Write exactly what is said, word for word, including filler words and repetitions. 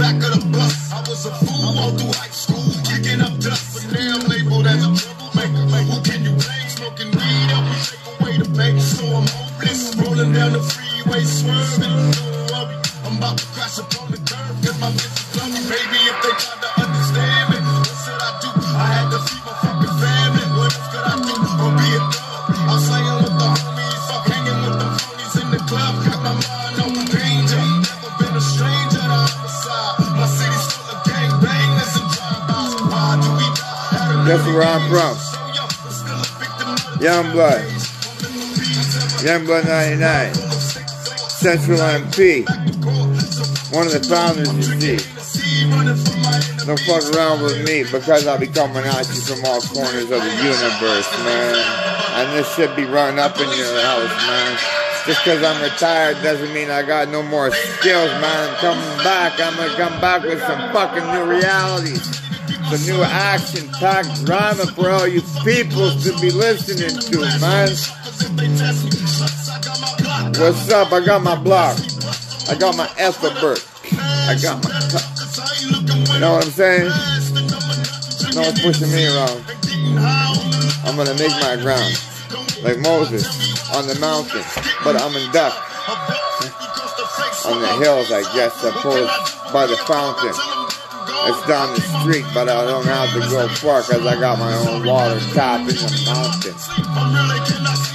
back of the bus. I was a fool all through high school, kicking up dust, but now I'm labeled as a troublemaker. Who can you blame? Smoking weed help me take away the pain. So I'm hopeless, rolling down the freeway, swerving. Don't worry, I'm about to crash upon the curb, cause my bitches love me. Baby, if they try to understand me, what should I do? I had to feed my fucking family. What else could I do? Or be a thug? I'm slanging with the homies, fuck hanging with the phonies in the club. Got my mind on danger. Never been a stranger to homicide. My city's full of gangbangers and drive-bys. Why do we die? That's where I'm from. Youngblood. Youngblood ninety-nine. Central M P. One of the founders, you see. Don't fuck around with me because I'll be coming at you from all corners of the universe, man. And this should be running up in your house, man. Just because I'm retired doesn't mean I got no more skills, man. I'm coming back. I'm going to come back with some fucking new realities. Some new action-packed drama for all you people to be listening to, man. What's up? I got my block. I got my Ethelbert. I got my cup. You know what I'm saying? No one's pushing me around. I'm gonna make my ground. Like Moses on the mountain. But I'm in duck. On the hills, I guess, supposed by the fountain. It's down the street, but I don't have to go far because I got my own water tap in the mountain.